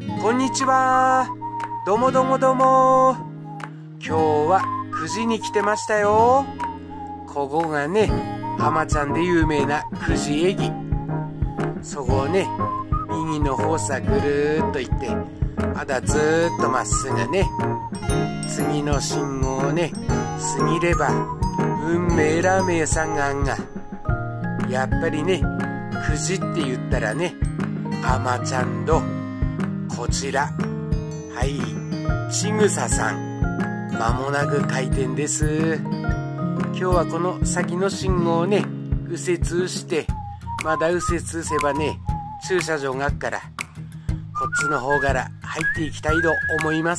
こんにちは。どうもどうもどうも。今日は9時に来てましたよ。ここがね、浜ちゃんで有名な9時駅。そこをね、右の方さぐるーっと行って、まだずーっとまっすぐね、次の信号をね、過ぎれば、運命ラーメン屋さんがあんが。やっぱりね、9時って言ったらね、浜ちゃんと、こちら、はい、ちぐささん、まもなく開店です。今日はこの先の信号をね、右折して、まだ右折せばね、駐車場があっから、こっちの方から入っていきたいと思います。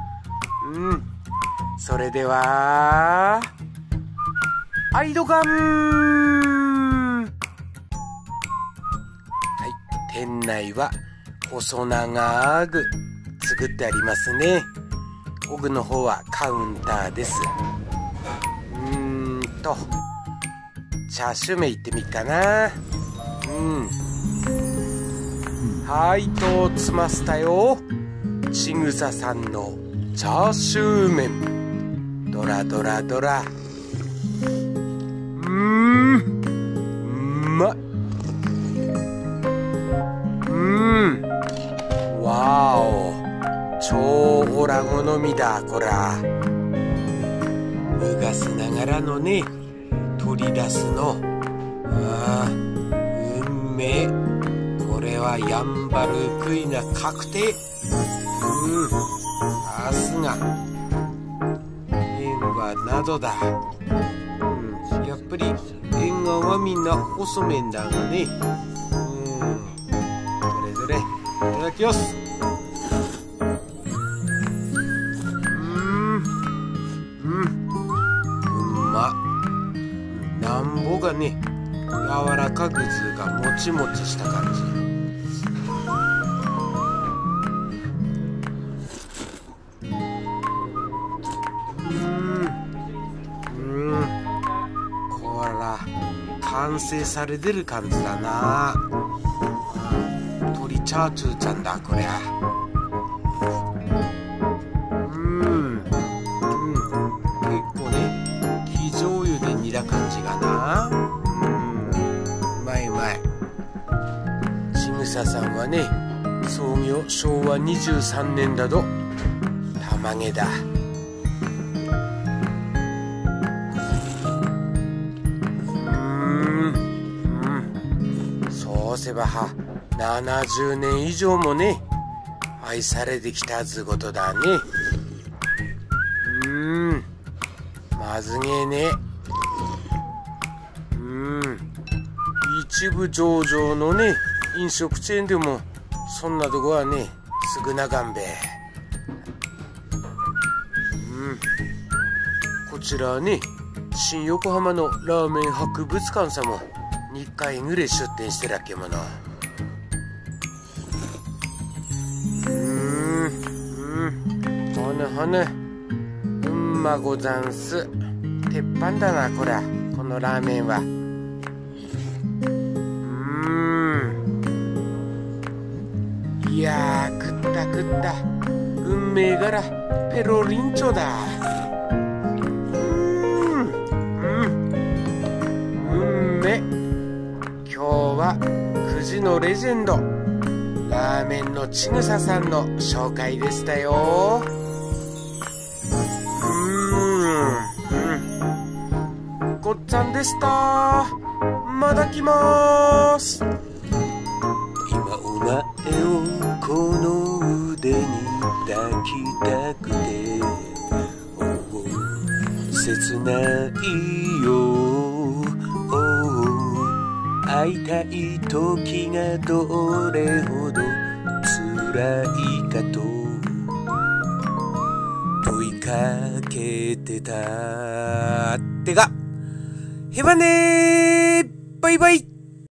それでは、アイドカン！はい、店内は細長く作ってありますね。奥の方はカウンターです。チャーシュー麺いってみっかな。はい、とつましたよ。ちぐささんのチャーシュー麺。ドラドラドラ。うまっ。わお。超オラ好みだ、こら。昔ながらのね、取り出すの。うんめえ。これはやんばるクイな確定。さすが。縁は謎だ。やっぱり縁側はみんな細麺だがね。どれどれ、いただきます。なんぼがね、柔らかくずがもちもちした感じ。こら完成されてる感じだな。鶏チャーチューちゃんだこりゃ。結構ね、生醤油で煮た感じがな。うまいうまい。ちぐささんはね、創業昭和23年だと。玉毛だ。そうせばは70年以上もね、愛されてきたずことだね。まずげえね。一部上場のね、飲食チェーンでもそんなとこはね、少なかんべ。こちらはね、新横浜のラーメン博物館さんも2回ぐらい出店してらっけもの。ほなほな、うんまござんす。鉄板だなこら、このラーメンは。いやー、食った食った。運命柄ペロリンチョだ。今日は9時のレジェンドラーメンのちぐささんの紹介でしたよ。ごっつぁんでした。また来まーす。 今お前をこの腕に抱きたくて、切ないよ。会いたい時がどれほど辛いかと問いかけてたってか、へばねー。バイバイ。